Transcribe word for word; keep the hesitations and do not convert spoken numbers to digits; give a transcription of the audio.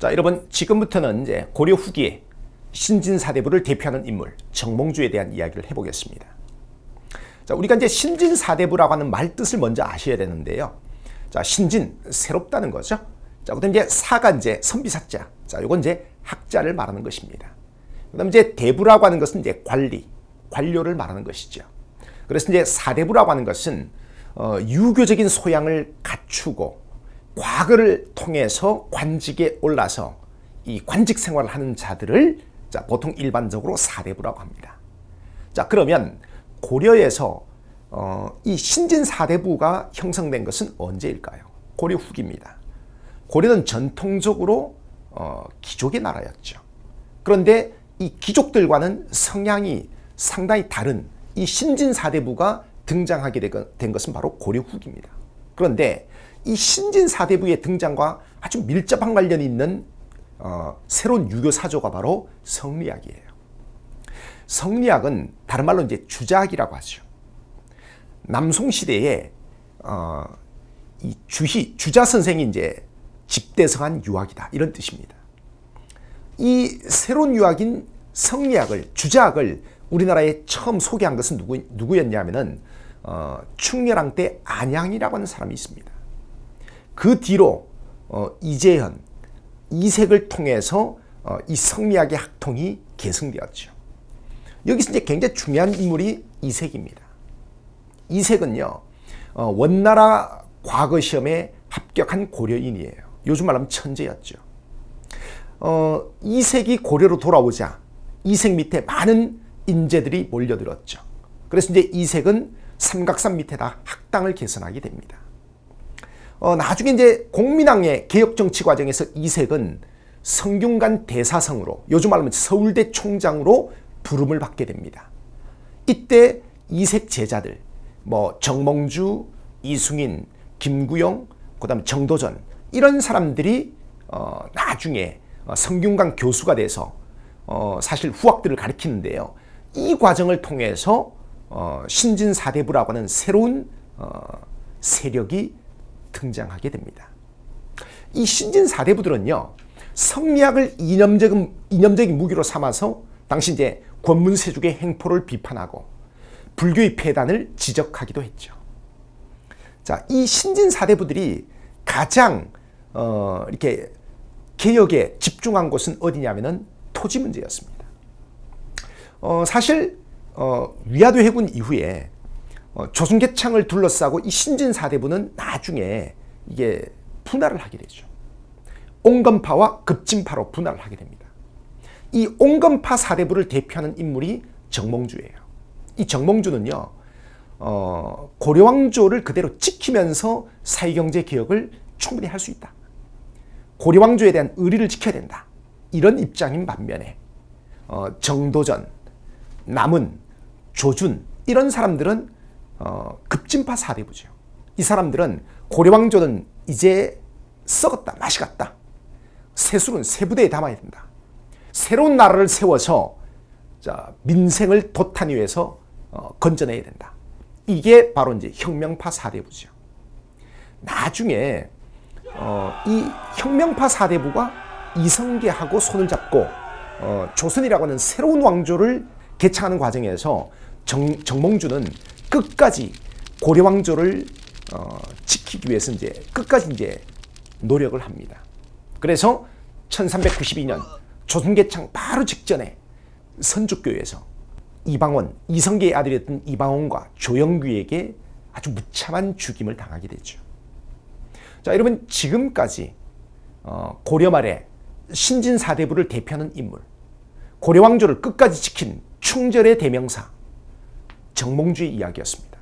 자, 여러분 지금부터는 이제 고려 후기에 신진사대부를 대표하는 인물 정몽주에 대한 이야기를 해보겠습니다. 자, 우리가 이제 신진사대부라고 하는 말 뜻을 먼저 아셔야 되는데요. 자, 신진 새롭다는 거죠. 자, 그다음 이제 사가 이제 선비사자. 자, 요건 이제 학자를 말하는 것입니다. 그다음 이제 대부라고 하는 것은 이제 관리, 관료를 말하는 것이죠. 그래서 이제 사대부라고 하는 것은 어, 유교적인 소양을 갖추고 과거를 통해서 관직에 올라서 이 관직 생활을 하는 자들을 자, 보통 일반적으로 사대부라고 합니다. 자, 그러면 고려에서 어, 이 신진사대부가 형성된 것은 언제일까요? 고려 후기입니다. 고려는 전통적으로 어, 귀족의 나라였죠. 그런데 이 귀족들과는 성향이 상당히 다른 이 신진사대부가 등장하게 된 것은 바로 고려 후기입니다. 그런데 이 신진사대부의 등장과 아주 밀접한 관련이 있는 어, 새로운 유교 사조가 바로 성리학이에요. 성리학은 다른 말로 이제 주자학이라고 하죠. 남송시대에 어, 이 주희, 주자 선생이 이제 집대성한 유학이다 이런 뜻입니다. 이 새로운 유학인 성리학을, 주자학을 우리나라에 처음 소개한 것은 누구, 누구였냐면은 어, 충렬왕 때 안양이라고 하는 사람이 있습니다. 그 뒤로 어, 이재현, 이색을 통해서 어, 이 성리학의 학통이 계승되었죠. 여기서 이제 굉장히 중요한 인물이 이색입니다. 이색은요, 어, 원나라 과거 시험에 합격한 고려인이에요. 요즘 말하면 천재였죠. 어, 이색이 고려로 돌아오자 이색 밑에 많은 인재들이 몰려들었죠. 그래서 이제 이색은 삼각산 밑에다 학당을 개선하게 됩니다. 어, 나중에 이제 공민왕의 개혁 정치 과정에서 이색은 성균관 대사성으로, 요즘 말하면 서울대 총장으로 부름을 받게 됩니다. 이때 이색 제자들, 뭐 정몽주, 이승인, 김구용, 그다음 정도전 이런 사람들이 어, 나중에 성균관 교수가 돼서 어, 사실 후학들을 가르치는데요. 이 과정을 통해서 어, 신진사대부라고 하는 새로운 어, 세력이 등장하게 됩니다. 이 신진사대부들은요, 성리학을 이념적인, 이념적인 무기로 삼아서 당시 이제 권문세족의 행포를 비판하고 불교의 폐단을 지적하기도 했죠. 자, 이 신진사대부들이 가장 어, 이렇게 개혁에 집중한 곳은 어디냐면은 토지 문제였습니다. 어, 사실 어, 위화도 해군 이후에 어, 조선개창을 둘러싸고 이 신진사대부는 나중에 이게 분할을 하게 되죠. 옹건파와 급진파로 분할을 하게 됩니다. 이 옹건파 사대부를 대표하는 인물이 정몽주예요. 이 정몽주는요, 어, 고려왕조를 그대로 지키면서 사회경제 개혁을 충분히 할 수 있다. 고려왕조에 대한 의리를 지켜야 된다. 이런 입장인 반면에 어, 정도전, 남은, 조준 이런 사람들은 어, 급진파 사대부죠. 이 사람들은 고려왕조는 이제 썩었다, 맛이 갔다. 세술은 세부대에 담아야 된다. 새로운 나라를 세워서 자, 민생을 도탄 위해서 어, 건져내야 된다. 이게 바로 이제 혁명파 사대부죠. 나중에 어, 이 혁명파 사대부가 이성계하고 손을 잡고 어, 조선이라고 하는 새로운 왕조를 개창하는 과정에서 정, 정몽주는 끝까지 고려 왕조를 어, 지키기 위해서 이제 끝까지 이제 노력을 합니다. 그래서 천삼백구십이 년 조선개창 바로 직전에 선주교에서 이방원, 이성계의 아들이었던 이방원과 조영규에게 아주 무참한 죽임을 당하게 되죠. 자, 여러분 지금까지 어, 고려 말에 신진사대부를 대표하는 인물, 고려왕조를 끝까지 지킨 충절의 대명사 정몽주의 이야기였습니다.